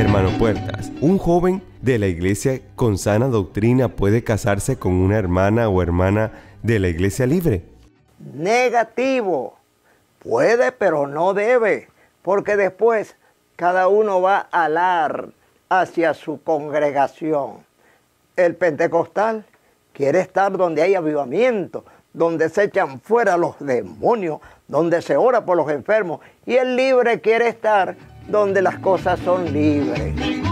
Hermano Puertas, ¿un joven de la iglesia con sana doctrina puede casarse con una hermana o hermana de la iglesia libre? Negativo. Puede, pero no debe, porque después cada uno va a alar hacia su congregación. El pentecostal quiere estar donde hay avivamiento, donde se echan fuera los demonios, donde se ora por los enfermos. Y el libre quiere estar donde las cosas son libres.